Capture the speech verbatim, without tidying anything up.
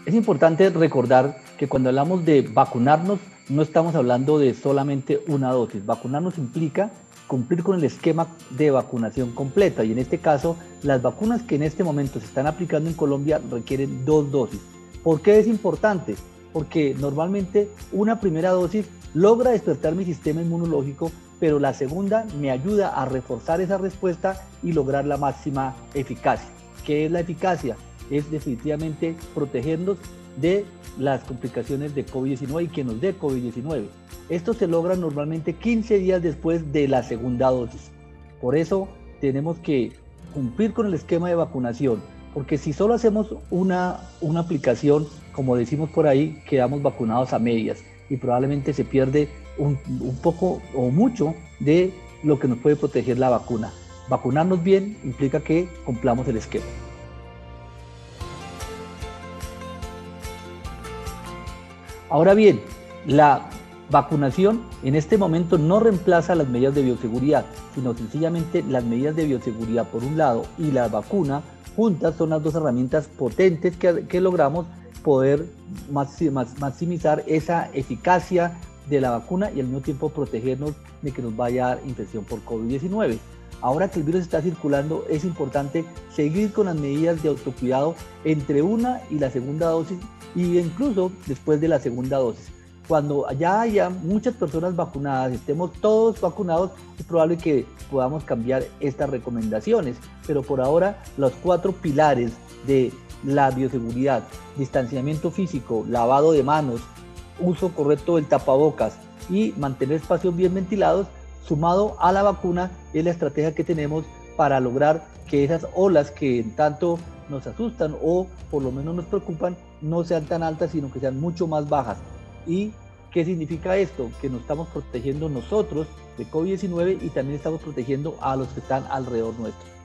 Es importante recordar que cuando hablamos de vacunarnos, no estamos hablando de solamente una dosis. Vacunarnos implica cumplir con el esquema de vacunación completa, y en este caso, las vacunas que en este momento se están aplicando en Colombia requieren dos dosis. ¿Por qué es importante? Porque normalmente una primera dosis logra despertar mi sistema inmunológico, pero la segunda me ayuda a reforzar esa respuesta y lograr la máxima eficacia. ¿Qué es la eficacia? Es definitivamente protegernos de las complicaciones de COVID diecinueve y que nos dé COVID diecinueve. Esto se logra normalmente quince días después de la segunda dosis. Por eso tenemos que cumplir con el esquema de vacunación, porque si solo hacemos una, una aplicación, como decimos por ahí, quedamos vacunados a medias y probablemente se pierde un, un poco o mucho de lo que nos puede proteger la vacuna. Vacunarnos bien implica que cumplamos el esquema. Ahora bien, la vacunación en este momento no reemplaza las medidas de bioseguridad, sino sencillamente las medidas de bioseguridad por un lado y la vacuna juntas son las dos herramientas potentes que, que logramos poder maximizar esa eficacia de la vacuna y al mismo tiempo protegernos de que nos vaya a dar infección por COVID diecinueve. Ahora que el virus está circulando, es importante seguir con las medidas de autocuidado entre una y la segunda dosis, y incluso después de la segunda dosis. Cuando ya haya muchas personas vacunadas, estemos todos vacunados, es probable que podamos cambiar estas recomendaciones, pero por ahora los cuatro pilares de la bioseguridad, distanciamiento físico, lavado de manos, uso correcto del tapabocas y mantener espacios bien ventilados, sumado a la vacuna, es la estrategia que tenemos para lograr que esas olas que en tanto nos asustan o por lo menos nos preocupan no sean tan altas, sino que sean mucho más bajas. ¿Y qué significa esto? Que nos estamos protegiendo nosotros de COVID diecinueve y también estamos protegiendo a los que están alrededor nuestro.